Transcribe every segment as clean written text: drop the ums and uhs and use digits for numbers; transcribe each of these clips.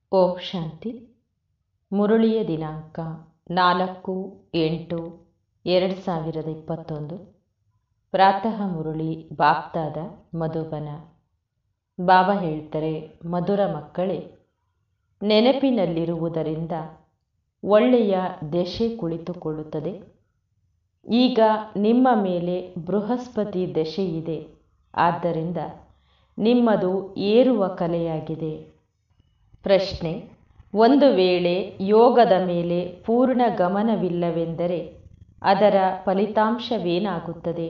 ಓಂ ಶಾಂತಿ. ಮುರುಳಿಯ ದಿನಾಂಕ 4/8/2021. ಪ್ರಾತಃ ಮುರುಳಿ ಬಾಪ್ತಾದ ಮಧುಬನ. ಬಾಬಾ ಹೇಳ್ತಾರೆ, ಮಧುರ ಮಕ್ಕಳೇ, ನೆನಪಿನಲ್ಲಿರುವುದರಿಂದ ಒಳ್ಳೆಯ ದೆಸೆ ಕುಳಿತುಕೊಳ್ಳುತ್ತದೆ. ಈಗ ನಿಮ್ಮ ಮೇಲೆ ಬೃಹಸ್ಪತಿ ದೆಸೆಯಿದೆ. ಆದ್ದರಿಂದ ನಿಮ್ಮದು ಏರುವ ಕಲೆಯಾಗಿದೆ. ಪ್ರಶ್ನೆ: ಒಂದು ವೇಳೆ ಯೋಗದ ಮೇಲೆ ಪೂರ್ಣ ಗಮನವಿಲ್ಲವೆಂದರೆ ಅದರ ಫಲಿತಾಂಶವೇನಾಗುತ್ತದೆ?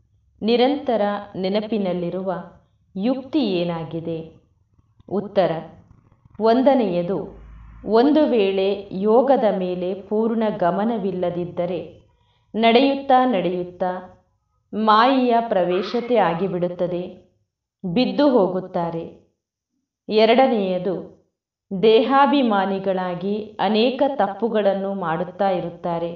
ನಿರಂತರ ನೆನಪಿನಲ್ಲಿರುವ ಯುಕ್ತಿ ಏನಾಗಿದೆ? ಉತ್ತರ: ಒಂದನೆಯದು, ಒಂದು ವೇಳೆ ಯೋಗದ ಮೇಲೆ ಪೂರ್ಣ ಗಮನವಿಲ್ಲದಿದ್ದರೆ ನಡೆಯುತ್ತಾ ನಡೆಯುತ್ತಾ ಮಾಯೆಯ ಪ್ರವೇಶತೆ ಆಗಿಬಿಡುತ್ತದೆ, ಬಿದ್ದು ಹೋಗುತ್ತಾರೆ. ಎರಡನೆಯದು, ದೇಹಾಭಿಮಾನಿಗಳಾಗಿ ಅನೇಕ ತಪ್ಪುಗಳನ್ನು ಮಾಡುತ್ತಾ ಇರುತ್ತಾರೆ.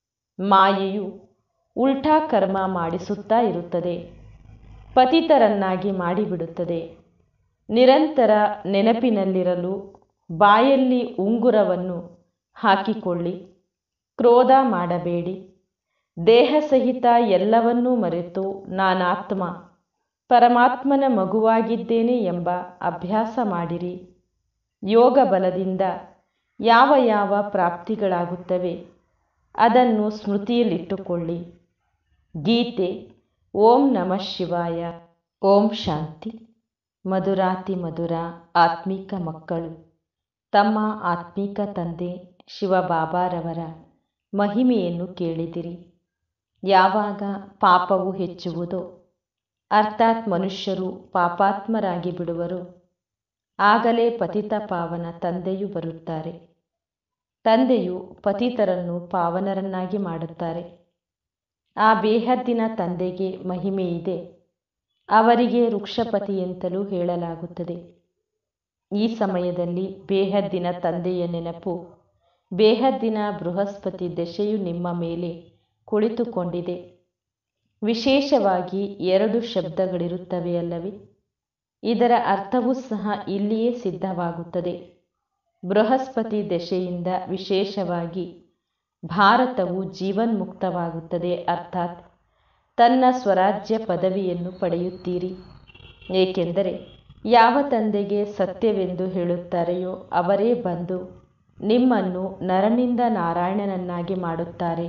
ಮಾಯೆಯು ಉಲ್ಟಾ ಕರ್ಮ ಮಾಡಿಸುತ್ತಾ ಇರುತ್ತದೆ, ಪತಿತರನ್ನಾಗಿ ಮಾಡಿಬಿಡುತ್ತದೆ. ನಿರಂತರ ನೆನಪಿನಲ್ಲಿರಲು ಬಾಯಲ್ಲಿ ಉಂಗುರವನ್ನು ಹಾಕಿಕೊಳ್ಳಿ. ಕ್ರೋಧ ಮಾಡಬೇಡಿ. ದೇಹ ಸಹಿತ ಎಲ್ಲವನ್ನೂ ಮರೆತು ನಾನಾತ್ಮ ಪರಮಾತ್ಮನ ಮಗುವಾಗಿದ್ದೇನೆ ಎಂಬ ಅಭ್ಯಾಸ ಮಾಡಿರಿ. ಯೋಗ ಬಲದಿಂದ ಯಾವ ಯಾವ ಪ್ರಾಪ್ತಿಗಳಾಗುತ್ತವೆ ಅದನ್ನು ಸ್ಮೃತಿಯಲ್ಲಿಟ್ಟುಕೊಳ್ಳಿ. ಗೀತೆ. ಓಂ ನಮಃ ಶಿವಾಯ. ಓಂ ಶಾಂತಿ. ಮಧುರಾತಿ ಮಧುರ ಆತ್ಮಿಕ ಮಕ್ಕಳು, ತಮ್ಮ ಆತ್ಮಿಕ ತಂದೆ ಶಿವಬಾಬಾರವರ ಮಹಿಮೆಯನ್ನು ಕೇಳಿದಿರಿ. ಯಾವಾಗ ಪಾಪವು ಹೆಚ್ಚುವುದೋ, ಅರ್ಥಾತ್ ಮನುಷ್ಯರು ಪಾಪಾತ್ಮರಾಗಿ ಬಿಡುವರು, ಆಗಲೇ ಪತಿತ ಪಾವನ ತಂದೆಯು ಬರುತ್ತಾರೆ. ತಂದೆಯು ಪತಿತರನ್ನು ಪಾವನರನ್ನಾಗಿ ಮಾಡುತ್ತಾರೆ. ಆ ಬೇಹದ್ದಿನ ತಂದೆಗೆ ಮಹಿಮೆಯಿದೆ. ಅವರಿಗೆ ವೃಕ್ಷಪತಿ ಎಂತಲೂ ಹೇಳಲಾಗುತ್ತದೆ. ಈ ಸಮಯದಲ್ಲಿ ಬೇಹದ್ದಿನ ತಂದೆಯ ನೆನಪು, ಬೇಹದ್ದಿನ ಬೃಹಸ್ಪತಿ ದೆಸೆಯು ನಿಮ್ಮ ಮೇಲೆ ಕುಳಿತುಕೊಂಡಿದೆ. ವಿಶೇಷವಾಗಿ 2 ಶಬ್ದಗಳಿರುತ್ತವೆ ಅಲ್ಲವೇ? ಇದರ ಅರ್ಥವೂ ಸಹ ಇಲ್ಲಿಯೇ ಸಿದ್ಧವಾಗುತ್ತದೆ. ಬೃಹಸ್ಪತಿ ದೆಸೆಯಿಂದ ವಿಶೇಷವಾಗಿ ಭಾರತವು ಜೀವನ್ಮುಕ್ತವಾಗುತ್ತದೆ, ಅರ್ಥಾತ್ ತನ್ನ ಸ್ವರಾಜ್ಯ ಪದವಿಯನ್ನು ಪಡೆಯುತ್ತೀರಿ. ಏಕೆಂದರೆ ಯಾವ ತಂದೆಗೆ ಸತ್ಯವೆಂದು ಹೇಳುತ್ತಾರೆಯೋ ಅವರೇ ಬಂದು ನಿಮ್ಮನ್ನು ನರನಿಂದ ನಾರಾಯಣನನ್ನಾಗಿ ಮಾಡುತ್ತಾರೆ.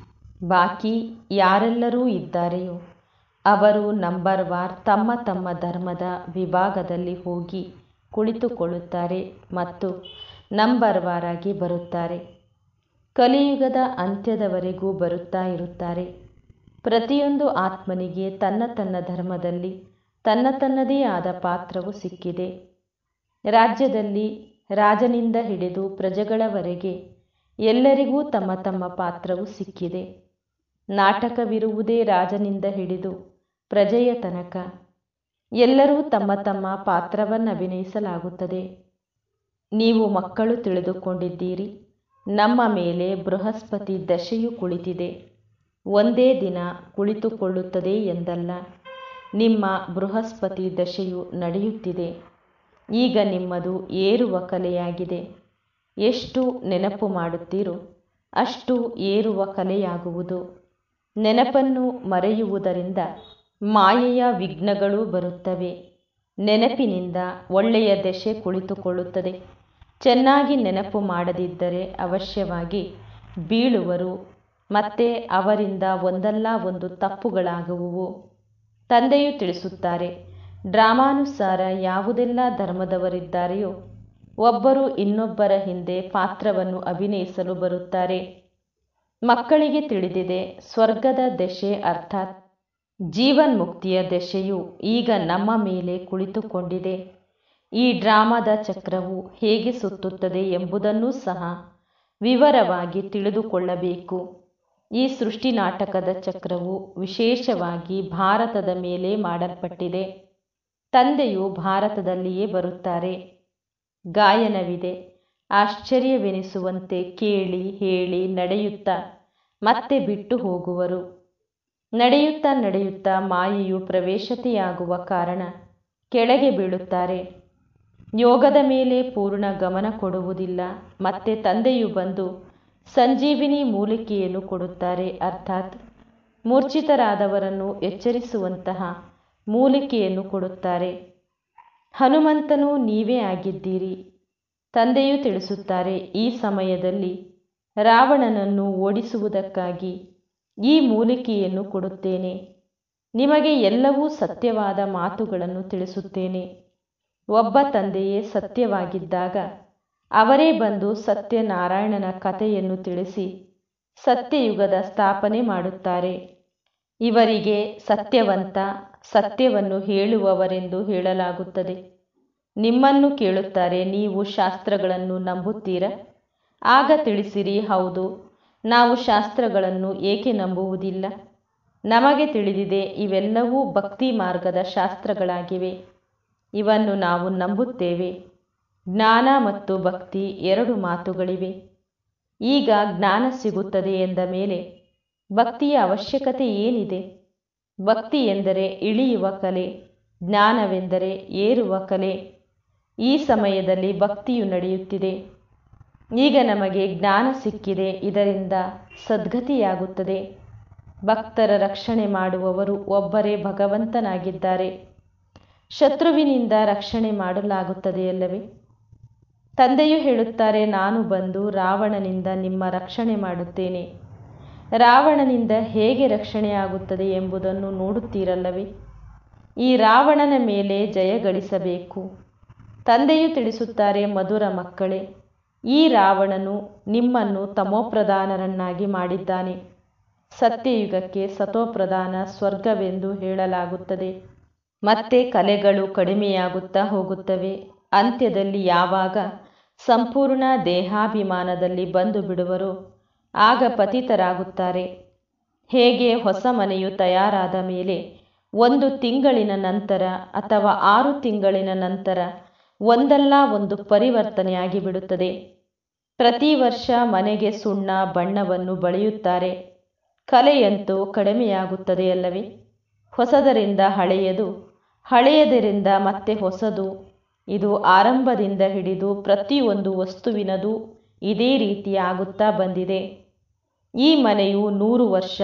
ಬಾಕಿ ಯಾರೆಲ್ಲರೂ ಇದ್ದಾರೆಯೋ ಅವರು ನಂಬರ್ವಾರ್ ತಮ್ಮ ತಮ್ಮ ಧರ್ಮದ ವಿಭಾಗದಲ್ಲಿ ಹೋಗಿ ಕುಳಿತುಕೊಳ್ಳುತ್ತಾರೆ ಮತ್ತು ನಂಬರ್ವಾರಾಗಿ ಬರುತ್ತಾರೆ. ಕಲಿಯುಗದ ಅಂತ್ಯದವರೆಗೂ ಬರುತ್ತಾ ಇರುತ್ತಾರೆ. ಪ್ರತಿಯೊಂದು ಆತ್ಮನಿಗೆ ತನ್ನ ತನ್ನ ಧರ್ಮದಲ್ಲಿ ತನ್ನ ತನ್ನದೇ ಆದ ಪಾತ್ರವು ಸಿಕ್ಕಿದೆ. ರಾಜ್ಯದಲ್ಲಿ ರಾಜನಿಂದ ಹಿಡಿದು ಪ್ರಜೆಗಳವರೆಗೆ ಎಲ್ಲರಿಗೂ ತಮ್ಮ ತಮ್ಮ ಪಾತ್ರವು ಸಿಕ್ಕಿದೆ. ನಾಟಕವಿರುವುದೇ ರಾಜನಿಂದ ಹಿಡಿದು ಪ್ರಜೆಯ ತನಕ. ಎಲ್ಲರೂ ತಮ್ಮ ತಮ್ಮ ಪಾತ್ರವನ್ನು ಅಭಿನಯಿಸಲಾಗುತ್ತದೆ. ನೀವು ಮಕ್ಕಳು ತಿಳಿದುಕೊಂಡಿದ್ದೀರಿ, ನಮ್ಮ ಮೇಲೆ ಬೃಹಸ್ಪತಿ ದಶೆಯು ಕುಳಿತಿದೆ. ಒಂದೇ ದಿನ ಕುಳಿತುಕೊಳ್ಳುತ್ತದೆ ಎಂದಲ್ಲ, ನಿಮ್ಮ ಬೃಹಸ್ಪತಿ ದಶೆಯು ನಡೆಯುತ್ತಿದೆ. ಈಗ ನಿಮ್ಮದು ಏರುವ ಕಲೆಯಾಗಿದೆ. ಎಷ್ಟು ನೆನಪು ಮಾಡುತ್ತೀರೋ ಅಷ್ಟು ಏರುವ ಕಲೆಯಾಗುವುದು. ನೆನಪನ್ನು ಮರೆಯುವುದರಿಂದ ಮಾಯೆಯ ವಿಘ್ನಗಳು ಬರುತ್ತವೆ. ನೆನಪಿನಿಂದ ಒಳ್ಳೆಯ ದೆಸೆ ಕುಳಿತುಕೊಳ್ಳುತ್ತದೆ. ಚೆನ್ನಾಗಿ ನೆನಪು ಮಾಡದಿದ್ದರೆ ಅವಶ್ಯವಾಗಿ ಬೀಳುವರು. ಮತ್ತೆ ಅವರಿಂದ ಒಂದಲ್ಲ ಒಂದು ತಪ್ಪುಗಳಾಗುವುವು. ತಂದೆಯು ತಿಳಿಸುತ್ತಾರೆ, ಡ್ರಾಮಾನುಸಾರ ಯಾವುದೆಲ್ಲ ಧರ್ಮದವರಿದ್ದಾರೆಯೋ ಒಬ್ಬರು ಇನ್ನೊಬ್ಬರ ಹಿಂದೆ ಪಾತ್ರವನ್ನು ಅಭಿನಯಿಸಲು ಬರುತ್ತಾರೆ. ಮಕ್ಕಳಿಗೆ ತಿಳಿದಿದೆ, ಸ್ವರ್ಗದ ದೆಸೆ ಅರ್ಥಾತ್ ಜೀವನ್ಮುಕ್ತಿಯ ದೆಸೆಯು ಈಗ ನಮ್ಮ ಮೇಲೆ ಕುಳಿತುಕೊಂಡಿದೆ. ಈ ಡ್ರಾಮಾದ ಚಕ್ರವು ಹೇಗೆ ಸುತ್ತುತ್ತದೆ ಎಂಬುದನ್ನೂ ಸಹ ವಿವರವಾಗಿ ತಿಳಿದುಕೊಳ್ಳಬೇಕು. ಈ ಸೃಷ್ಟಿ ನಾಟಕದ ಚಕ್ರವು ವಿಶೇಷವಾಗಿ ಭಾರತದ ಮೇಲೆ ಮಾಡಲ್ಪಟ್ಟಿದೆ. ತಂದೆಯು ಭಾರತದಲ್ಲಿಯೇ ಬರುತ್ತಾರೆ. ಗಾಯನವಿದೆ. ಆಶ್ಚರ್ಯವೆನಿಸುವಂತೆ ಕೇಳಿ ಹೇಳಿ ನಡೆಯುತ್ತಾ ಮತ್ತೆ ಬಿಟ್ಟು ಹೋಗುವರು. ನಡೆಯುತ್ತಾ ನಡೆಯುತ್ತಾ ಮಾಯೆಯು ಪ್ರವೇಶತೆಯಾಗುವ ಕಾರಣ ಕೆಳಗೆ ಬೀಳುತ್ತಾರೆ. ಯೋಗದ ಮೇಲೆ ಪೂರ್ಣ ಗಮನ ಕೊಡುವುದಿಲ್ಲ. ಮತ್ತೆ ತಂದೆಯು ಬಂದು ಸಂಜೀವಿನಿ ಮೂಲಿಕೆಯನ್ನು ಕೊಡುತ್ತಾರೆ, ಅರ್ಥಾತ್ ಮೂರ್ಛಿತರಾದವರನ್ನು ಎಚ್ಚರಿಸುವಂತಹ ಮೂಲಿಕೆಯನ್ನು ಕೊಡುತ್ತಾರೆ. ಹನುಮಂತನು ನೀವೇ ಆಗಿದ್ದೀರಿ. ತಂದೆಯು ತಿಳಿಸುತ್ತಾರೆ, ಈ ಸಮಯದಲ್ಲಿ ರಾವಣನನ್ನು ಓಡಿಸುವುದಕ್ಕಾಗಿ ಈ ಮೂಲಿಕೆಯನ್ನು ಕೊಡುತ್ತೇನೆ. ನಿಮಗೆ ಎಲ್ಲವೂ ಸತ್ಯವಾದ ಮಾತುಗಳನ್ನು ತಿಳಿಸುತ್ತೇನೆ. ಒಬ್ಬ ತಂದೆಯೇ ಸತ್ಯವಾಗಿದ್ದಾಗ ಅವರೇ ಬಂದು ಸತ್ಯನಾರಾಯಣನ ಕಥೆಯನ್ನು ತಿಳಿಸಿ ಸತ್ಯಯುಗದ ಸ್ಥಾಪನೆ ಮಾಡುತ್ತಾರೆ. ಇವರಿಗೆ ಸತ್ಯವಂತ, ಸತ್ಯವನ್ನು ಹೇಳುವವರೆಂದು ಹೇಳಲಾಗುತ್ತದೆ. ನಿಮ್ಮನ್ನು ಕೇಳುತ್ತಾರೆ, ನೀವು ಶಾಸ್ತ್ರಗಳನ್ನು ನಂಬುತ್ತೀರಾ? ಆಗ ತಿಳಿಸಿರಿ, ಹೌದು, ನಾವು ಶಾಸ್ತ್ರಗಳನ್ನು ಏಕೆ ನಂಬುವುದಿಲ್ಲ? ನಮಗೆ ತಿಳಿದಿದೆ, ಇವೆಲ್ಲವೂ ಭಕ್ತಿ ಮಾರ್ಗದ ಶಾಸ್ತ್ರಗಳಾಗಿವೆ. ಇವನ್ನು ನಾವು ನಂಬುತ್ತೇವೆ. ಜ್ಞಾನ ಮತ್ತು ಭಕ್ತಿ ಎರಡು ಮಾತುಗಳಿವೆ. ಈಗ ಜ್ಞಾನ ಸಿಗುತ್ತದೆ ಎಂದ ಮೇಲೆ ಭಕ್ತಿಯ ಅವಶ್ಯಕತೆ ಏನಿದೆ? ಭಕ್ತಿ ಎಂದರೆ ಇಳಿಯುವ ಕಲೆ, ಜ್ಞಾನವೆಂದರೆ ಏರುವ ಕಲೆ. ಈ ಸಮಯದಲ್ಲಿ ಭಕ್ತಿಯು ನಡೆಯುತ್ತಿದೆ. ಈಗ ನಮಗೆ ಜ್ಞಾನ ಸಿಕ್ಕಿದೆ, ಇದರಿಂದ ಸದ್ಗತಿಯಾಗುತ್ತದೆ. ಭಕ್ತರ ರಕ್ಷಣೆ ಮಾಡುವವರು ಒಬ್ಬರೇ ಭಗವಂತನಾಗಿದ್ದಾರೆ. ಶತ್ರುವಿನಿಂದ ರಕ್ಷಣೆ ಮಾಡಲಾಗುತ್ತದೆಯಲ್ಲವೇ? ತಂದೆಯು ಹೇಳುತ್ತಾರೆ, ನಾನು ಬಂದು ರಾವಣನಿಂದ ನಿಮ್ಮ ರಕ್ಷಣೆ ಮಾಡುತ್ತೇನೆ. ರಾವಣನಿಂದ ಹೇಗೆ ರಕ್ಷಣೆಯಾಗುತ್ತದೆ ಎಂಬುದನ್ನು ನೋಡುತ್ತೀರಲ್ಲವೇ? ಈ ರಾವಣನ ಮೇಲೆ ಜಯ ಗಳಿಸಬೇಕು. ತಂದೆಯು ತಿಳಿಸುತ್ತಾರೆ, ಮಧುರ ಮಕ್ಕಳೇ, ಈ ರಾವಣನು ನಿಮ್ಮನ್ನು ತಮೋಪ್ರಧಾನರನ್ನಾಗಿ ಮಾಡಿದ್ದಾನೆ. ಸತ್ಯಯುಗಕ್ಕೆ ಸತೋಪ್ರಧಾನ ಸ್ವರ್ಗವೆಂದು ಹೇಳಲಾಗುತ್ತದೆ. ಮತ್ತೆ ಕಲೆಗಳು ಕಡಿಮೆಯಾಗುತ್ತಾ ಹೋಗುತ್ತವೆ. ಅಂತ್ಯದಲ್ಲಿ ಯಾವಾಗ ಸಂಪೂರ್ಣ ದೇಹಾಭಿಮಾನದಲ್ಲಿ ಬಂದು ಬಿಡುವರೋ ಆಗ ಪತಿತರಾಗುತ್ತಾರೆ. ಹೇಗೆ ಹೊಸ ಮನೆಯು ತಯಾರಾದ ಮೇಲೆ 1 ತಿಂಗಳಿನ ನಂತರ ಅಥವಾ 6 ತಿಂಗಳಿನ ನಂತರ ಒಂದಲ್ಲ ಒಂದು ಪರಿವರ್ತನೆಯಾಗಿ ಬಿಡುತ್ತದೆ. ಪ್ರತಿ ವರ್ಷ ಮನೆಗೆ ಸುಣ್ಣ ಬಣ್ಣವನ್ನು ಬಳಿಯುತ್ತಾರೆ. ಕಲೆಯಂತೂ ಕಡಿಮೆಯಾಗುತ್ತದೆಯಲ್ಲವೇ? ಹೊಸದರಿಂದ ಹಳೆಯದು, ಹಳೆಯದರಿಂದ ಮತ್ತೆ ಹೊಸದು. ಇದು ಆರಂಭದಿಂದ ಹಿಡಿದು ಪ್ರತಿಯೊಂದು ವಸ್ತುವಿನದು ಇದೇ ರೀತಿ ಆಗುತ್ತಾ ಬಂದಿದೆ. ಈ ಮನೆಯು 100 ವರ್ಷ,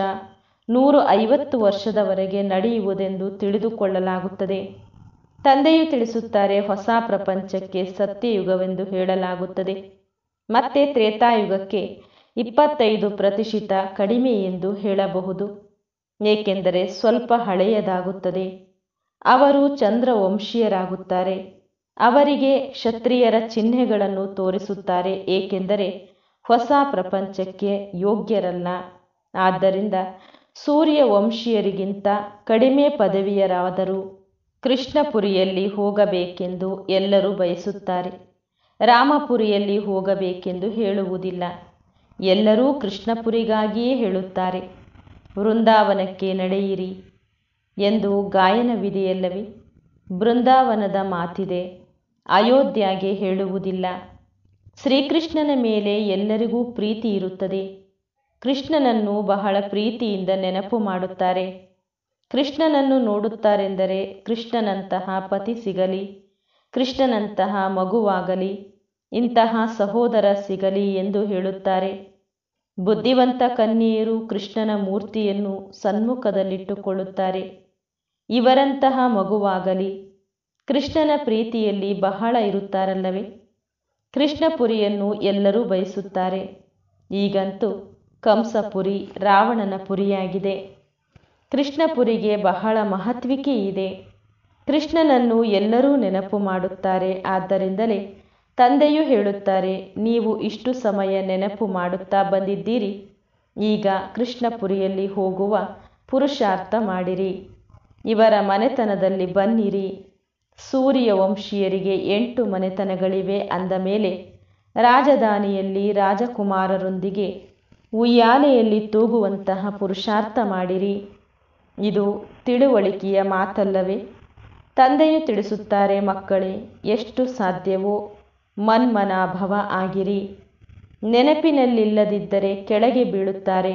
150 ವರ್ಷದವರೆಗೆ ನಡೆಯುವುದೆಂದು ತಿಳಿದುಕೊಳ್ಳಲಾಗುತ್ತದೆ. ತಂದೆಯು ತಿಳಿಸುತ್ತಾರೆ, ಹೊಸ ಪ್ರಪಂಚಕ್ಕೆ ಸತ್ಯಯುಗವೆಂದು ಹೇಳಲಾಗುತ್ತದೆ. ಮತ್ತೆ ತ್ರೇತಾಯುಗಕ್ಕೆ 25% ಕಡಿಮೆ ಎಂದು ಹೇಳಬಹುದು. ಏಕೆಂದರೆ ಸ್ವಲ್ಪ ಹಳೆಯದಾಗುತ್ತದೆ. ಅವರು ಚಂದ್ರವಂಶೀಯರಾಗುತ್ತಾರೆ. ಅವರಿಗೆ ಕ್ಷತ್ರಿಯರ ಚಿಹ್ನೆಗಳನ್ನು ತೋರಿಸುತ್ತಾರೆ, ಏಕೆಂದರೆ ಹೊಸ ಪ್ರಪಂಚಕ್ಕೆ ಯೋಗ್ಯರಲ್ಲ. ಆದ್ದರಿಂದ ಸೂರ್ಯವಂಶೀಯರಿಗಿಂತ ಕಡಿಮೆ ಪದವಿಯರಾದರೂ ಕೃಷ್ಣಪುರಿಯಲ್ಲಿ ಹೋಗಬೇಕೆಂದು ಎಲ್ಲರೂ ಬಯಸುತ್ತಾರೆ. ರಾಮಪುರಿಯಲ್ಲಿ ಹೋಗಬೇಕೆಂದು ಹೇಳುವುದಿಲ್ಲ. ಎಲ್ಲರೂ ಕೃಷ್ಣಪುರಿಗಾಗಿಯೇ ಹೇಳುತ್ತಾರೆ. ವೃಂದಾವನಕ್ಕೆ ನಡೆಯಿರಿ ಎಂದು ಗಾಯನವಿದೆಯಲ್ಲವೇ? ಬೃಂದಾವನದ ಮಾತಿದೆ, ಅಯೋಧ್ಯೆಗೆ ಹೇಳುವುದಿಲ್ಲ. ಶ್ರೀಕೃಷ್ಣನ ಮೇಲೆ ಎಲ್ಲರಿಗೂ ಪ್ರೀತಿ ಇರುತ್ತದೆ. ಕೃಷ್ಣನನ್ನು ಬಹಳ ಪ್ರೀತಿಯಿಂದ ನೆನಪು ಮಾಡುತ್ತಾರೆ. ಕೃಷ್ಣನನ್ನು ನೋಡುತ್ತಾರೆಂದರೆ ಕೃಷ್ಣನಂತಹ ಪತಿ ಸಿಗಲಿ, ಕೃಷ್ಣನಂತಹ ಮಗುವಾಗಲಿ, ಇಂತಹ ಸಹೋದರ ಸಿಗಲಿ ಎಂದು ಹೇಳುತ್ತಾರೆ. ಬುದ್ಧಿವಂತ ಕನ್ಯೆಯರು ಕೃಷ್ಣನ ಮೂರ್ತಿಯನ್ನು ಸನ್ಮುಖದಲ್ಲಿಟ್ಟುಕೊಳ್ಳುತ್ತಾರೆ. ಇವರಂತಹ ಮಗುವಾಗಲಿ. ಕೃಷ್ಣನ ಪ್ರೀತಿಯಲ್ಲಿ ಬಹಳ ಇರುತ್ತಾರಲ್ಲವೇ? ಕೃಷ್ಣಪುರಿಯನ್ನು ಎಲ್ಲರೂ ಬಯಸುತ್ತಾರೆ. ಈಗಂತೂ ಕಂಸಪುರಿ ರಾವಣನ ಪುರಿಯಾಗಿದೆ. ಕೃಷ್ಣಪುರಿಗೆ ಬಹಳ ಮಹತ್ವಿಕೆ ಇದೆ. ಕೃಷ್ಣನನ್ನು ಎಲ್ಲರೂ ನೆನಪು ಮಾಡುತ್ತಾರೆ. ಆದ್ದರಿಂದಲೇ ತಂದೆಯು ಹೇಳುತ್ತಾರೆ, ನೀವು ಇಷ್ಟು ಸಮಯ ನೆನಪು ಮಾಡುತ್ತಾ ಬಂದಿದ್ದೀರಿ. ಈಗ ಕೃಷ್ಣಪುರಿಯಲ್ಲಿ ಹೋಗುವ ಪುರುಷಾರ್ಥ ಮಾಡಿರಿ. ಇವರ ಮನೆತನದಲ್ಲಿ ಬನ್ನಿರಿ. ಸೂರ್ಯವಂಶೀಯರಿಗೆ 8 ಮನೆತನಗಳಿವೆ ಅಂದ ಮೇಲೆ ರಾಜಧಾನಿಯಲ್ಲಿ ರಾಜಕುಮಾರರೊಂದಿಗೆ ಉಯ್ಯಾಲೆಯಲ್ಲಿ ತೂಗುವಂತಹ ಪುರುಷಾರ್ಥ ಮಾಡಿರಿ. ಇದು ತಿಳುವಳಿಕೆಯ ಮಾತಲ್ಲವೇ? ತಂದೆಯು ತಿಳಿಸುತ್ತಾರೆ, ಮಕ್ಕಳೇ, ಎಷ್ಟು ಸಾಧ್ಯವೋ ಮನ್ಮನಾಭವ ಆಗಿರಿ. ನೆನಪಿನಲ್ಲಿಲ್ಲದಿದ್ದರೆ ಕೆಳಗೆ ಬೀಳುತ್ತಾರೆ.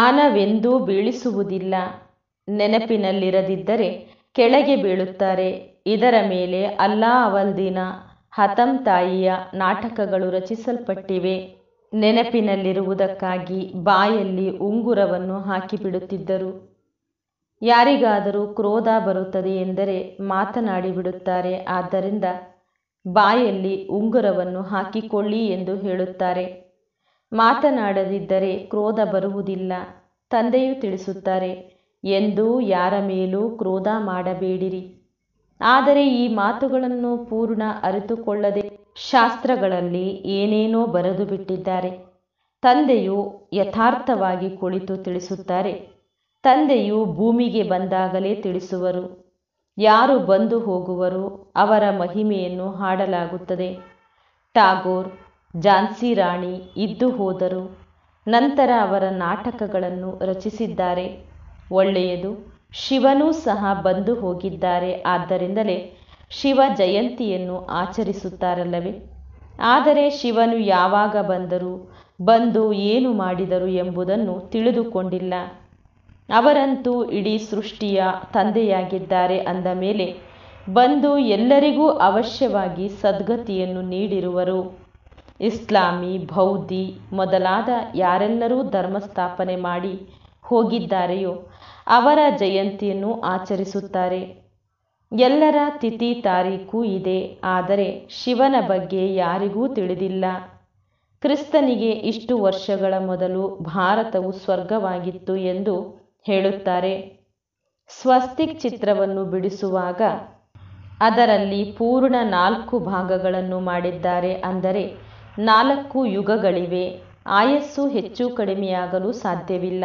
ಜ್ಞಾನವೆಂದೂ ಬೀಳಿಸುವುದಿಲ್ಲ. ನೆನಪಿನಲ್ಲಿರದಿದ್ದರೆ ಕೆಳಗೆ ಬೀಳುತ್ತಾರೆ. ಇದರ ಮೇಲೆ ಅಲ್ಲಾ ಅವಲ್ದಿನ ಹತಮ್ ತಾಯಿಯ ನಾಟಕಗಳು ರಚಿಸಲ್ಪಟ್ಟಿವೆ. ನೆನಪಿನಲ್ಲಿರುವುದಕ್ಕಾಗಿ ಬಾಯಲ್ಲಿ ಉಂಗುರವನ್ನು ಹಾಕಿಬಿಡುತ್ತಿದ್ದರು. ಯಾರಿಗಾದರೂ ಕ್ರೋಧ ಬರುತ್ತದೆ ಎಂದರೆ ಮಾತನಾಡಿಬಿಡುತ್ತಾರೆ. ಆದ್ದರಿಂದ ಬಾಯಲ್ಲಿ ಉಂಗುರವನ್ನು ಹಾಕಿಕೊಳ್ಳಿ ಎಂದು ಹೇಳುತ್ತಾರೆ. ಮಾತನಾಡದಿದ್ದರೆ ಕ್ರೋಧ ಬರುವುದಿಲ್ಲ. ತಂದೆಯು ತಿಳಿಸುತ್ತಾರೆ, ಎಂದೂ ಯಾರ ಮೇಲೂ ಕ್ರೋಧ ಮಾಡಬೇಡಿರಿ. ಆದರೆ ಈ ಮಾತುಗಳನ್ನು ಪೂರ್ಣ ಅರಿತುಕೊಳ್ಳದೆ ಶಾಸ್ತ್ರಗಳಲ್ಲಿ ಏನೇನೋ ಬರೆದು ಬಿಟ್ಟಿದ್ದಾರೆ. ತಂದೆಯು ಯಥಾರ್ಥವಾಗಿ ಕುಳಿತು ತಿಳಿಸುತ್ತಾರೆ. ತಂದೆಯು ಭೂಮಿಗೆ ಬಂದಾಗಲೇ ತಿಳಿಸುವರು. ಯಾರು ಬಂದು ಹೋಗುವರು ಅವರ ಮಹಿಮೆಯನ್ನು ಹಾಡಲಾಗುತ್ತದೆ. ಟಾಗೋರ್, ಝಾನ್ಸಿ ರಾಣಿ ಇದ್ದು ಹೋದರು. ನಂತರ ಅವರ ನಾಟಕಗಳನ್ನು ರಚಿಸಿದ್ದಾರೆ. ಒಳ್ಳೆಯದು. ಶಿವನೂ ಸಹ ಬಂದು ಹೋಗಿದ್ದಾರೆ. ಆದ್ದರಿಂದಲೇ ಶಿವ ಜಯಂತಿಯನ್ನು ಆಚರಿಸುತ್ತಾರಲ್ಲವೇ? ಆದರೆ ಶಿವನು ಯಾವಾಗ ಬಂದರು, ಬಂದು ಏನು ಮಾಡಿದರು ಎಂಬುದನ್ನು ತಿಳಿದುಕೊಂಡಿಲ್ಲ. ಅವರಂತೂ ಇಡೀ ಸೃಷ್ಟಿಯ ತಂದೆಯಾಗಿದ್ದಾರೆ ಅಂದ ಮೇಲೆ ಬಂದು ಎಲ್ಲರಿಗೂ ಅವಶ್ಯವಾಗಿ ಸದ್ಗತಿಯನ್ನು ನೀಡಿರುವರು. ಇಸ್ಲಾಮಿ, ಬೌದ್ಧಿ ಮೊದಲಾದ ಯಾರೆಲ್ಲರೂ ಧರ್ಮಸ್ಥಾಪನೆ ಮಾಡಿ ಹೋಗಿದ್ದಾರೆಯೋ ಅವರ ಜಯಂತಿಯನ್ನು ಆಚರಿಸುತ್ತಾರೆ. ಎಲ್ಲರ ತಿಥಿ ತಾರೀಖು ಇದೆ. ಆದರೆ ಶಿವನ ಬಗ್ಗೆ ಯಾರಿಗೂ ತಿಳಿದಿಲ್ಲ. ಕ್ರಿಸ್ತನಿಗೆ ಇಷ್ಟು ವರ್ಷಗಳ ಮೊದಲು ಭಾರತವು ಸ್ವರ್ಗವಾಗಿತ್ತು ಎಂದು ಹೇಳುತ್ತಾರೆ. ಸ್ವಸ್ತಿಕ್ ಚಿತ್ರವನ್ನು ಬಿಡಿಸುವಾಗ ಅದರಲ್ಲಿ ಪೂರ್ಣ 4 ಭಾಗಗಳನ್ನು ಮಾಡಿದ್ದಾರೆ. ಅಂದರೆ 4 ಯುಗಗಳಿವೆ. ಆಯಸ್ಸು ಹೆಚ್ಚು ಕಡಿಮೆಯಾಗಲು ಸಾಧ್ಯವಿಲ್ಲ.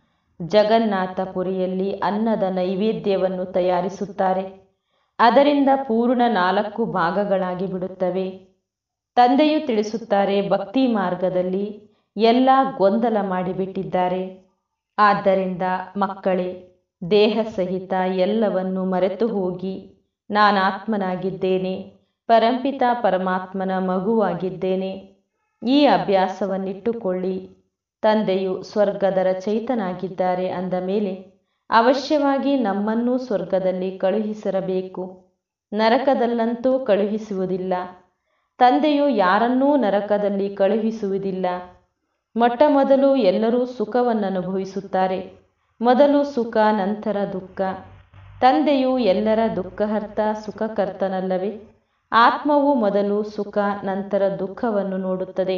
ಜಗನ್ನಾಥಪುರಿಯಲ್ಲಿ ಅನ್ನದ ನೈವೇದ್ಯವನ್ನು ತಯಾರಿಸುತ್ತಾರೆ. ಅದರಿಂದ ಪೂರ್ಣ 4 ಭಾಗಗಳಾಗಿ ಬಿಡುತ್ತವೆ. ತಂದೆಯು ತಿಳಿಸುತ್ತಾರೆ, ಭಕ್ತಿ ಮಾರ್ಗದಲ್ಲಿ ಎಲ್ಲ ಗೊಂದಲ ಮಾಡಿಬಿಟ್ಟಿದ್ದಾರೆ. ಆದ್ದರಿಂದ ಮಕ್ಕಳೇ, ದೇಹ ಸಹಿತ ಎಲ್ಲವನ್ನು ಮರೆತು ಹೋಗಿ ನಾನಾತ್ಮನಾಗಿದ್ದೇನೆ, ಪರಂಪಿತ ಪರಮಾತ್ಮನ ಮಗುವಾಗಿದ್ದೇನೆ. ಈ ಅಭ್ಯಾಸವನ್ನಿಟ್ಟುಕೊಳ್ಳಿ. ತಂದೆಯು ಸ್ವರ್ಗದ ರಚಯಿತನಾಗಿದ್ದಾರೆ ಅಂದ ಮೇಲೆ ಅವಶ್ಯವಾಗಿ ನಮ್ಮನ್ನೂ ಸ್ವರ್ಗದಲ್ಲಿ ಕಳುಹಿಸಿರಬೇಕು. ನರಕದಲ್ಲಂತೂ ಕಳುಹಿಸುವುದಿಲ್ಲ. ತಂದೆಯು ಯಾರನ್ನೂ ನರಕದಲ್ಲಿ ಕಳುಹಿಸುವುದಿಲ್ಲ. ಮೊಟ್ಟಮೊದಲು ಎಲ್ಲರೂ ಸುಖವನ್ನು ಅನುಭವಿಸುತ್ತಾರೆ. ಮೊದಲು ಸುಖ, ನಂತರ ದುಃಖ. ತಂದೆಯು ಎಲ್ಲರ ದುಃಖಹರ್ತ, ಸುಖಕರ್ತನಲ್ಲವೇ? ಆತ್ಮವು ಮೊದಲು ಸುಖ, ನಂತರ ದುಃಖವನ್ನು ನೋಡುತ್ತದೆ.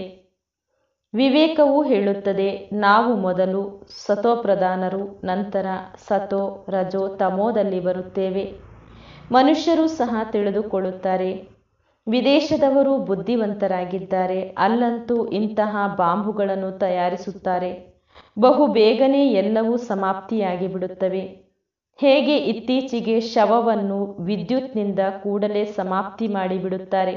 ವಿವೇಕವು ಹೇಳುತ್ತದೆ, ನಾವು ಮೊದಲು ಸತೋಪ್ರಧಾನರು, ನಂತರ ಸತೋ ರಜೋ ತಮೋದಲ್ಲಿ ಬರುತ್ತೇವೆ. ಮನುಷ್ಯರು ಸಹ ತಿಳಿದುಕೊಳ್ಳುತ್ತಾರೆ. ವಿದೇಶದವರು ಬುದ್ಧಿವಂತರಾಗಿದ್ದಾರೆ. ಅಲ್ಲಂತೂ ಇಂತಹ ಬಾಂಬುಗಳನ್ನು ತಯಾರಿಸುತ್ತಾರೆ. ಬಹು ಬೇಗನೆ ಎಲ್ಲವೂ ಸಮಾಪ್ತಿಯಾಗಿ ಬಿಡುತ್ತವೆ. ಹೇಗೆ ಇತ್ತೀಚೆಗೆ ಶವವನ್ನು ವಿದ್ಯುತ್ನಿಂದ ಕೂಡಲೇ ಸಮಾಪ್ತಿ ಮಾಡಿಬಿಡುತ್ತಾರೆ,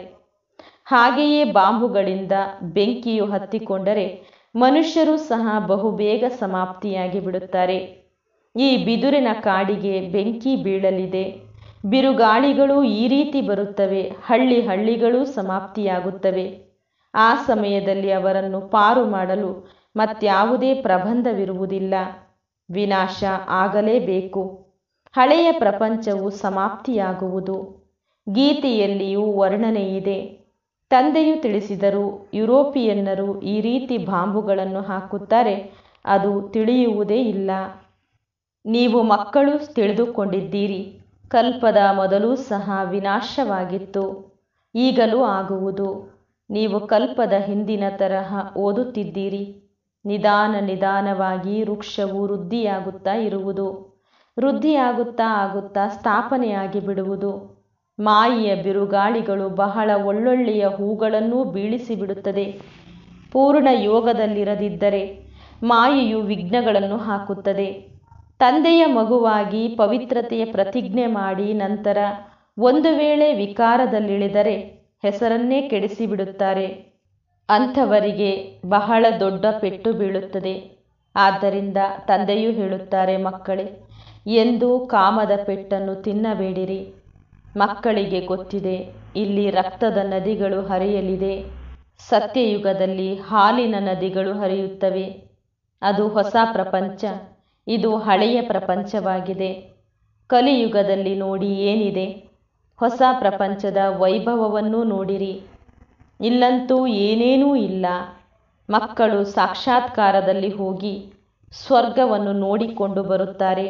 ಹಾಗೆಯೇ ಬಾಂಬುಗಳಿಂದ ಬೆಂಕಿಯು ಹತ್ತಿಕೊಂಡರೆ ಮನುಷ್ಯರು ಸಹ ಬಹುಬೇಗ ಸಮಾಪ್ತಿಯಾಗಿ ಬಿಡುತ್ತಾರೆ. ಈ ಬಿದುರಿನ ಕಾಡಿಗೆ ಬೆಂಕಿ ಬೀಳಲಿದೆ. ಬಿರುಗಾಳಿಗಳು ಈ ರೀತಿ ಬರುತ್ತವೆ. ಹಳ್ಳಿಗಳೂ ಸಮಾಪ್ತಿಯಾಗುತ್ತವೆ. ಆ ಸಮಯದಲ್ಲಿ ಅವರನ್ನು ಪಾರು ಮಾಡಲು ಮತ್ಯಾವುದೇ ಪ್ರಬಂಧವಿರುವುದಿಲ್ಲ. ವಿನಾಶ ಆಗಲೇಬೇಕು. ಹಳೆಯ ಪ್ರಪಂಚವು ಸಮಾಪ್ತಿಯಾಗುವುದು. ಗೀತೆಯಲ್ಲಿಯೂ ವರ್ಣನೆಯಿದೆ. ತಂದೆಯು ತಿಳಿಸಿದರು, ಯುರೋಪಿಯನ್ನರು ಈ ರೀತಿ ಬಾಂಬುಗಳನ್ನು ಹಾಕುತ್ತಾರೆ, ಅದು ತಿಳಿಯುವುದೇ ಇಲ್ಲ. ನೀವು ಮಕ್ಕಳು ತಿಳಿದುಕೊಂಡಿದ್ದೀರಿ. ಕಲ್ಪದ ಮೊದಲೂ ಸಹ ವಿನಾಶವಾಗಿತ್ತು, ಈಗಲೂ ಆಗುವುದು. ನೀವು ಕಲ್ಪದ ಹಿಂದಿನ ತರಹ ಓದುತ್ತಿದ್ದೀರಿ. ನಿಧಾನವಾಗಿ ವೃಕ್ಷವು ವೃದ್ಧಿಯಾಗುತ್ತಾ ಇರುವುದು. ವೃದ್ಧಿಯಾಗುತ್ತಾ ಸ್ಥಾಪನೆಯಾಗಿ ಬಿಡುವುದು. ಮಾಯೆಯ ಬಿರುಗಾಳಿಗಳು ಬಹಳ ಒಳ್ಳೊಳ್ಳೆಯ ಹೂಗಳನ್ನೂ ಬೀಳಿಸಿಬಿಡುತ್ತದೆ. ಪೂರ್ಣ ಯೋಗದಲ್ಲಿರದಿದ್ದರೆ ಮಾಯೆಯು ವಿಘ್ನಗಳನ್ನು ಹಾಕುತ್ತದೆ. ತಂದೆಯ ಮಗುವಾಗಿ ಪವಿತ್ರತೆಯ ಪ್ರತಿಜ್ಞೆ ಮಾಡಿ ನಂತರ ಒಂದು ವೇಳೆ ವಿಕಾರದಲ್ಲಿಳಿದರೆ ಹೆಸರನ್ನೇ ಕೆಡಿಸಿಬಿಡುತ್ತಾರೆ. ಅಂಥವರಿಗೆ ಬಹಳ ದೊಡ್ಡ ಪೆಟ್ಟು ಬೀಳುತ್ತದೆ. ಆದ್ದರಿಂದ ತಂದೆಯು ಹೇಳುತ್ತಾರೆ, ಮಕ್ಕಳೇ, ಎಂದೂ ಕಾಮದ ಪೆಟ್ಟನ್ನು ತಿನ್ನಬೇಡಿರಿ. ಮಕ್ಕಳಿಗೆ ಗೊತ್ತಿದೆ, ಇಲ್ಲಿ ರಕ್ತದ ನದಿಗಳು ಹರಿಯಲಿದೆ. ಸತ್ಯಯುಗದಲ್ಲಿ ಹಾಲಿನ ನದಿಗಳು ಹರಿಯುತ್ತವೆ. ಅದು ಹೊಸ ಪ್ರಪಂಚ. ಇದು ಹಳೆಯ ಪ್ರಪಂಚವಾಗಿದೆ. ಕಲಿಯುಗದಲ್ಲಿ ನೋಡಿ ಏನಿದೆ. ಹೊಸ ಪ್ರಪಂಚದ ವೈಭವವನ್ನು ನೋಡಿರಿ. ಇಲ್ಲಂತೂ ಏನೇನೂ ಇಲ್ಲ. ಮಕ್ಕಳು ಸಾಕ್ಷಾತ್ಕಾರದಲ್ಲಿ ಹೋಗಿ ಸ್ವರ್ಗವನ್ನು ನೋಡಿಕೊಂಡು ಬರುತ್ತಾರೆ.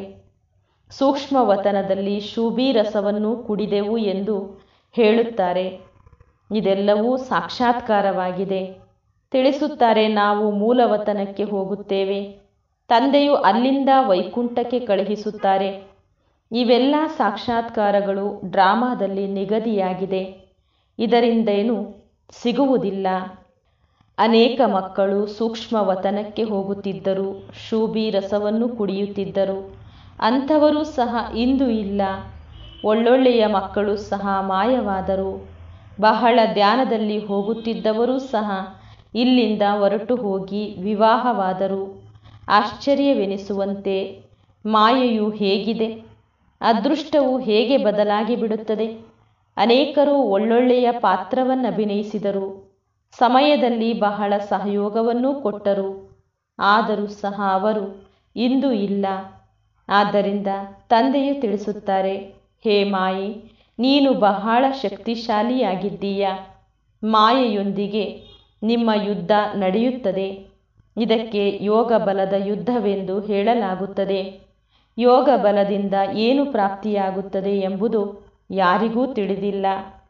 ಸೂಕ್ಷ್ಮವತನದಲ್ಲಿ ಶೂಭಿ ರಸವನ್ನು ಕುಡಿದೆವು ಎಂದು ಹೇಳುತ್ತಾರೆ. ಇದೆಲ್ಲವೂ ಸಾಕ್ಷಾತ್ಕಾರವಾಗಿದೆ. ತಿಳಿಸುತ್ತಾರೆ, ನಾವು ಮೂಲವತನಕ್ಕೆ ಹೋಗುತ್ತೇವೆ. ತಂದೆಯು ಅಲ್ಲಿಂದ ವೈಕುಂಠಕ್ಕೆ ಕಳುಹಿಸುತ್ತಾರೆ. ಇವೆಲ್ಲ ಸಾಕ್ಷಾತ್ಕಾರಗಳು ಡ್ರಾಮಾದಲ್ಲಿ ನಿಗದಿಯಾಗಿದೆ. ಇದರಿಂದೇನು ಸಿಗುವುದಿಲ್ಲ. ಅನೇಕ ಮಕ್ಕಳು ಸೂಕ್ಷ್ಮವತನಕ್ಕೆ ಹೋಗುತ್ತಿದ್ದರು, ಶೂಭಿ ರಸವನ್ನು ಕುಡಿಯುತ್ತಿದ್ದರು. ಅಂಥವರೂ ಸಹ ಇಂದು ಇಲ್ಲ. ಒಳ್ಳೊಳ್ಳೆಯ ಮಕ್ಕಳು ಸಹ ಮಾಯವಾದರು. ಬಹಳ ಧ್ಯಾನದಲ್ಲಿ ಹೋಗುತ್ತಿದ್ದವರೂ ಸಹ ಇಲ್ಲಿಂದ ಹೊರಟು ಹೋಗಿ ವಿವಾಹವಾದರು. ಆಶ್ಚರ್ಯವೆನಿಸುವಂತೆ ಮಾಯೆಯು ಹೇಗಿದೆ, ಅದೃಷ್ಟವು ಹೇಗೆ ಬದಲಾಗಿ ಬಿಡುತ್ತದೆ. ಅನೇಕರು ಒಳ್ಳೊಳ್ಳೆಯ ಪಾತ್ರವನ್ನು ಅಭಿನಯಿಸಿದರು. ಸಮಯದಲ್ಲಿ ಬಹಳ ಸಹಯೋಗವನ್ನು ಕೊಟ್ಟರು. ಆದರೂ ಸಹ ಅವರು ಇಂದು ಇಲ್ಲ. ಆದ್ದರಿಂದ ತಂದೆಯು ತಿಳಿಸುತ್ತಾರೆ, ಹೇ ಮಾಯೆ, ನೀನು ಬಹಳ ಶಕ್ತಿಶಾಲಿಯಾಗಿದ್ದೀಯ. ಮಾಯೆಯೊಂದಿಗೆ ನಿಮ್ಮ ಯುದ್ಧ ನಡೆಯುತ್ತದೆ. ಇದಕ್ಕೆ ಯೋಗ ಬಲದ ಯುದ್ಧವೆಂದು ಹೇಳಲಾಗುತ್ತದೆ. ಯೋಗ ಬಲದಿಂದ ಏನು ಪ್ರಾಪ್ತಿಯಾಗುತ್ತದೆ ಎಂಬುದು ಯಾರಿಗೂ ತಿಳಿದಿಲ್ಲ.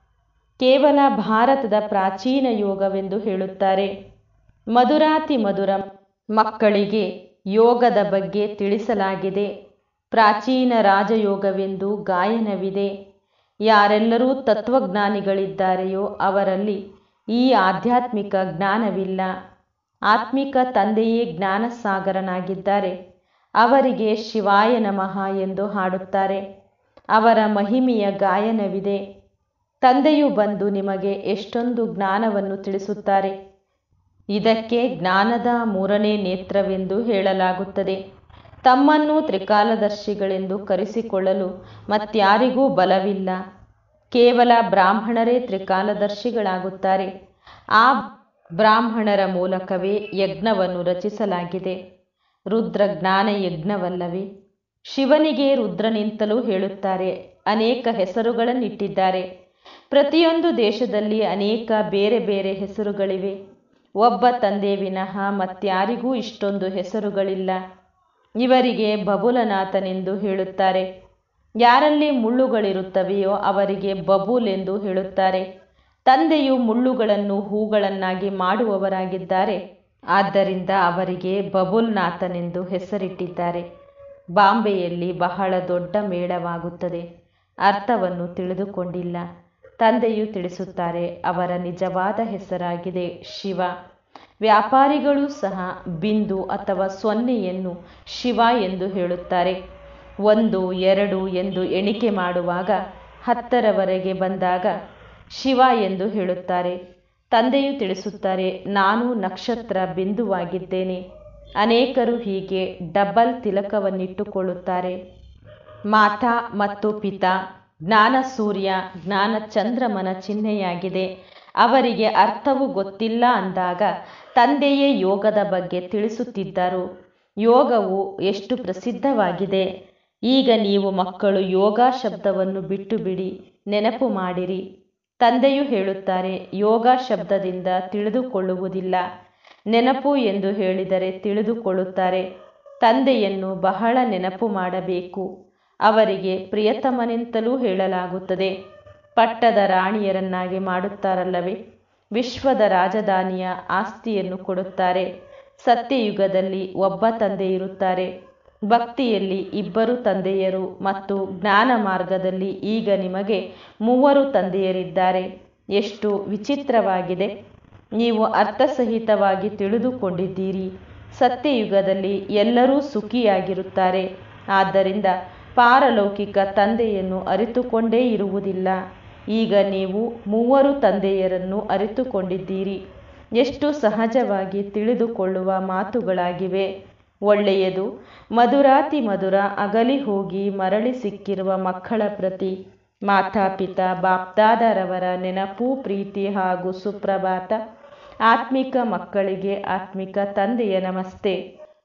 ಕೇವಲ ಭಾರತದ ಪ್ರಾಚೀನ ಯೋಗವೆಂದು ಹೇಳುತ್ತಾರೆ. ಮಧುರಾತಿ ಮಧುರ ಮಕ್ಕಳಿಗೆ ಯೋಗದ ಬಗ್ಗೆ ತಿಳಿಸಲಾಗಿದೆ. ಪ್ರಾಚೀನ ರಾಜಯೋಗವೆಂದು ಗಾಯನವಿದೆ. ಯಾರೆಲ್ಲರೂ ತತ್ವಜ್ಞಾನಿಗಳಿದ್ದಾರೆಯೋ ಅವರಲ್ಲಿ ಈ ಆಧ್ಯಾತ್ಮಿಕ ಜ್ಞಾನವಿಲ್ಲ. ಆತ್ಮಿಕ ತಂದೆಯೇ ಜ್ಞಾನಸಾಗರನಾಗಿದ್ದಾರೆ. ಅವರಿಗೆ ಶಿವಾಯ ನಮಃ ಎಂದು ಹಾಡುತ್ತಾರೆ. ಅವರ ಮಹಿಮೆಯ ಗಾಯನವಿದೆ. ತಂದೆಯು ಬಂದು ನಿಮಗೆ ಎಷ್ಟೊಂದು ಜ್ಞಾನವನ್ನು ತಿಳಿಸುತ್ತಾರೆ. ಇದಕ್ಕೆ ಜ್ಞಾನದ ಮೂರನೇ ನೇತ್ರವೆಂದು ಹೇಳಲಾಗುತ್ತದೆ. ತಮ್ಮನ್ನು ತ್ರಿಕಾಲದರ್ಶಿಗಳೆಂದು ಕರೆಸಿಕೊಳ್ಳಲು ಮತ್ಯಾರಿಗೂ ಬಲವಿಲ್ಲ. ಕೇವಲ ಬ್ರಾಹ್ಮಣರೇ ತ್ರಿಕಾಲದರ್ಶಿಗಳಾಗುತ್ತಾರೆ. ಆ ಬ್ರಾಹ್ಮಣರ ಮೂಲಕವೇ ಯಜ್ಞವನ್ನು ರಚಿಸಲಾಗಿದೆ. ರುದ್ರ ಜ್ಞಾನ ಯಜ್ಞವಲ್ಲವೇ? ಶಿವನಿಗೆ ರುದ್ರನಿಂತಲೂ ಹೇಳುತ್ತಾರೆ. ಅನೇಕ ಹೆಸರುಗಳನ್ನಿಟ್ಟಿದ್ದಾರೆ. ಪ್ರತಿಯೊಂದು ದೇಶದಲ್ಲಿ ಅನೇಕ ಬೇರೆ ಬೇರೆ ಹೆಸರುಗಳಿವೆ. ಒಬ್ಬ ತಂದೆ ವಿನಃ ಮತ್ಯಾರಿಗೂ ಇಷ್ಟೊಂದು ಹೆಸರುಗಳಿಲ್ಲ. ಇವರಿಗೆ ಬಬುಲನಾಥನೆಂದು ಹೇಳುತ್ತಾರೆ. ಯಾರಲ್ಲಿ ಮುಳ್ಳುಗಳಿರುತ್ತವೆಯೋ ಅವರಿಗೆ ಬಬೂಲ್ ಎಂದು ಹೇಳುತ್ತಾರೆ. ತಂದೆಯು ಮುಳ್ಳುಗಳನ್ನು ಹೂಗಳನ್ನಾಗಿ ಮಾಡುವವರಾಗಿದ್ದಾರೆ. ಆದ್ದರಿಂದ ಅವರಿಗೆ ಬಬುಲ್ನಾಥನೆಂದು ಹೆಸರಿಟ್ಟಿದ್ದಾರೆ. ಬಾಂಬೆಯಲ್ಲಿ ಬಹಳ ದೊಡ್ಡ ಮೇಳವಾಗುತ್ತದೆ. ಅರ್ಥವನ್ನು ತಿಳಿದುಕೊಂಡಿಲ್ಲ. ತಂದೆಯು ತಿಳಿಸುತ್ತಾರೆ, ಅವರ ನಿಜವಾದ ಹೆಸರಾಗಿದೆ ಶಿವ. ವ್ಯಾಪಾರಿಗಳೂ ಸಹ ಬಿಂದು ಅಥವಾ ಸೊನ್ನೆಯನ್ನು ಶಿವ ಎಂದು ಹೇಳುತ್ತಾರೆ. 1, 2 ಎಂದು ಎಣಿಕೆ ಮಾಡುವಾಗ 10ರವರೆಗೆ ಬಂದಾಗ ಶಿವ ಎಂದು ಹೇಳುತ್ತಾರೆ. ತಂದೆಯು ತಿಳಿಸುತ್ತಾರೆ, ನಾನು ನಕ್ಷತ್ರ ಬಿಂದುವಾಗಿದ್ದೇನೆ. ಅನೇಕರು ಹೀಗೆ ಡಬಲ್ ತಿಲಕವನ್ನಿಟ್ಟುಕೊಳ್ಳುತ್ತಾರೆ. ಮಾತಾ ಮತ್ತು ಪಿತಾ ಜ್ಞಾನ ಸೂರ್ಯ, ಜ್ಞಾನ ಚಂದ್ರಮನ ಚಿಹ್ನೆಯಾಗಿದೆ. ಅವರಿಗೆ ಅರ್ಥವು ಗೊತ್ತಿಲ್ಲ ಅಂದಾಗ ತಂದೆಯೇ ಯೋಗದ ಬಗ್ಗೆ ತಿಳಿಸುತ್ತಿದ್ದರು. ಯೋಗವು ಎಷ್ಟು ಪ್ರಸಿದ್ಧವಾಗಿದೆ. ಈಗ ನೀವು ಮಕ್ಕಳು ಯೋಗ ಶಬ್ದವನ್ನು ಬಿಟ್ಟು ಬಿಡಿ, ನೆನಪು ಮಾಡಿರಿ. ತಂದೆಯು ಹೇಳುತ್ತಾರೆ, ಯೋಗ ಶಬ್ದದಿಂದ ತಿಳಿದುಕೊಳ್ಳುವುದಿಲ್ಲ. ನೆನಪು ಎಂದು ಹೇಳಿದರೆ ತಿಳಿದುಕೊಳ್ಳುತ್ತಾರೆ. ತಂದೆಯನ್ನು ಬಹಳ ನೆನಪು ಮಾಡಬೇಕು. ಅವರಿಗೆ ಪ್ರಿಯತಮನೆಂತಲೂ ಹೇಳಲಾಗುತ್ತದೆ. ಪಟ್ಟದ ರಾಣಿಯರನ್ನಾಗಿ ಮಾಡುತ್ತಾರಲ್ಲವೇ? ವಿಶ್ವದ ರಾಜಧಾನಿಯ ಆಸ್ತಿಯನ್ನು ಕೊಡುತ್ತಾರೆ. ಸತ್ಯಯುಗದಲ್ಲಿ ಒಬ್ಬ ತಂದೆ ಇರುತ್ತಾರೆ. ಭಕ್ತಿಯಲ್ಲಿ 2 ತಂದೆಯರು ಮತ್ತು ಜ್ಞಾನ ಮಾರ್ಗದಲ್ಲಿ ಈಗ ನಿಮಗೆ 3 ತಂದೆಯರಿದ್ದಾರೆ. ಎಷ್ಟು ವಿಚಿತ್ರವಾಗಿದೆ. ನೀವು ಅರ್ಥಸಹಿತವಾಗಿ ತಿಳಿದುಕೊಂಡಿದ್ದೀರಿ. ಸತ್ಯಯುಗದಲ್ಲಿ ಎಲ್ಲರೂ ಸುಖಿಯಾಗಿರುತ್ತಾರೆ. ಆದ್ದರಿಂದ ಪಾರಲೌಕಿಕ ತಂದೆಯನ್ನು ಅರಿತುಕೊಂಡೇ ಇರುವುದಿಲ್ಲ. ಈಗ ನೀವು 3 ತಂದೆಯರನ್ನು ಅರಿತುಕೊಂಡಿದ್ದೀರಿ. ಎಷ್ಟು ಸಹಜವಾಗಿ ತಿಳಿದುಕೊಳ್ಳುವ ಮಾತುಗಳಾಗಿವೆ. ಒಳ್ಳೆಯದು. ಮಧುರಾತಿ ಮಧುರ ಅಗಲಿ ಹೋಗಿ ಮರಳಿ ಸಿಕ್ಕಿರುವ ಮಕ್ಕಳ ಪ್ರತಿ ಮಾತಾಪಿತಾ ಬಾಪ್ದಾದರವರ ನೆನಪು, ಪ್ರೀತಿ ಹಾಗೂ ಸುಪ್ರಭಾತ. ಆತ್ಮಿಕ ಮಕ್ಕಳಿಗೆ ಆತ್ಮಿಕ ತಂದೆಯ ನಮಸ್ತೆ.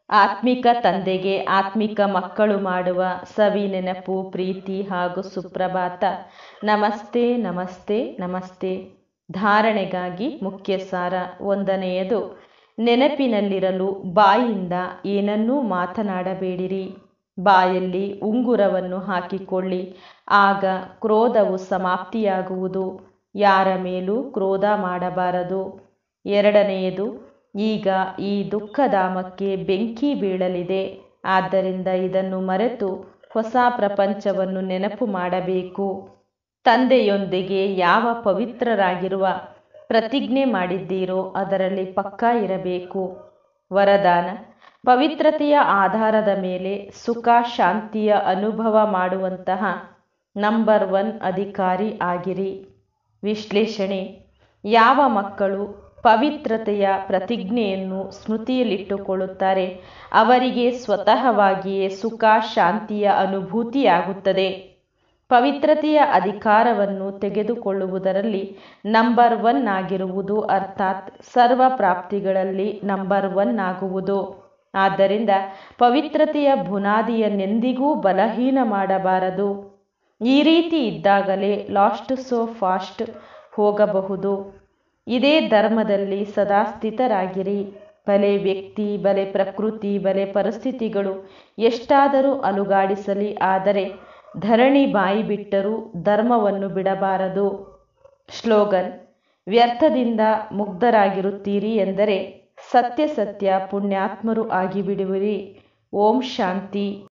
ಆತ್ಮಿಕ ತಂದೆಗೆ ಆತ್ಮಿಕ ಮಕ್ಕಳು ಮಾಡುವ ಸವಿ ನೆನಪು, ಪ್ರೀತಿ ಹಾಗೂ ಸುಪ್ರಭಾತ. ನಮಸ್ತೆ ನಮಸ್ತೆ ನಮಸ್ತೆ. ಧಾರಣೆಗಾಗಿ ಮುಖ್ಯ ಸಾರ. 1ನೇಯದು, ನೆನಪಿನಲ್ಲಿರಲು ಬಾಯಿಂದ ಏನನ್ನೂ ಮಾತನಾಡಬೇಡಿರಿ. ಬಾಯಲ್ಲಿ ಉಂಗುರವನ್ನು ಹಾಕಿಕೊಳ್ಳಿ, ಆಗ ಕ್ರೋಧವು ಸಮಾಪ್ತಿಯಾಗುವುದು. ಯಾರ ಮೇಲೂ ಕ್ರೋಧ ಮಾಡಬಾರದು. 2ನೇಯದು, ಈಗ ಈ ದುಃಖಧಾಮಕ್ಕೆ ಬೆಂಕಿ ಬೀಳಲಿದೆ. ಆದ್ದರಿಂದ ಇದನ್ನು ಮರೆತು ಹೊಸ ಪ್ರಪಂಚವನ್ನು ನೆನಪು ಮಾಡಬೇಕು. ತಂದೆಯೊಂದಿಗೆ ಯಾವ ಪವಿತ್ರರಾಗಿರುವ ಪ್ರತಿಜ್ಞೆ ಮಾಡಿದ್ದೀರೋ ಅದರಲ್ಲಿ ಪಕ್ಕಾ ಇರಬೇಕು. ವರದಾನ: ಪವಿತ್ರತೆಯ ಆಧಾರದ ಮೇಲೆ ಸುಖ ಶಾಂತಿಯ ಅನುಭವ ಮಾಡುವಂತಹ ನಂಬರ್ 1 ಅಧಿಕಾರಿ ಆಗಿರಿ. ವಿಶ್ಲೇಷಣೆ: ಯಾವ ಮಕ್ಕಳು ಪವಿತ್ರತೆಯ ಪ್ರತಿಜ್ಞೆಯನ್ನು ಸ್ಮೃತಿಯಲ್ಲಿಟ್ಟುಕೊಳ್ಳುತ್ತಾರೆ ಅವರಿಗೆ ಸ್ವತಃವಾಗಿಯೇ ಸುಖ ಶಾಂತಿಯ ಅನುಭೂತಿಯಾಗುತ್ತದೆ. ಪವಿತ್ರತೆಯ ಅಧಿಕಾರವನ್ನು ತೆಗೆದುಕೊಳ್ಳುವುದರಲ್ಲಿ ನಂಬರ್ 1 ಆಗಿರುವುದು ಅರ್ಥಾತ್ ಸರ್ವ ಪ್ರಾಪ್ತಿಗಳಲ್ಲಿ ನಂಬರ್ 1 ಆಗುವುದು. ಆದ್ದರಿಂದ ಪವಿತ್ರತೆಯ ಬುನಾದಿಯನ್ನೆಂದಿಗೂ ಬಲಹೀನ ಮಾಡಬಾರದು. ಈ ರೀತಿ ಇದ್ದಾಗಲೇ ಲಾಸ್ಟ್ ಸೋ ಫಾಸ್ಟ್ ಹೋಗಬಹುದು. ಇದೇ ಧರ್ಮದಲ್ಲಿ ಸದಾ ಸ್ಥಿತರಾಗಿರಿ. ಬಲೆ ವ್ಯಕ್ತಿ, ಬಲೆ ಪ್ರಕೃತಿ, ಬಲೆ ಪರಿಸ್ಥಿತಿಗಳು ಎಷ್ಟಾದರೂ ಅಲುಗಾಡಿಸಲಿ, ಆದರೆ ಧರಣಿ ಬಾಯಿ ಬಿಟ್ಟರೂ ಧರ್ಮವನ್ನು ಬಿಡಬಾರದು. ಸ್ಲೋಗನ್: ವ್ಯರ್ಥದಿಂದ ಮುಗ್ಧರಾಗಿರುತ್ತೀರಿ ಎಂದರೆ ಸತ್ಯ ಸತ್ಯ ಪುಣ್ಯಾತ್ಮರು ಆಗಿಬಿಡುವಿರಿ. ಓಂ ಶಾಂತಿ.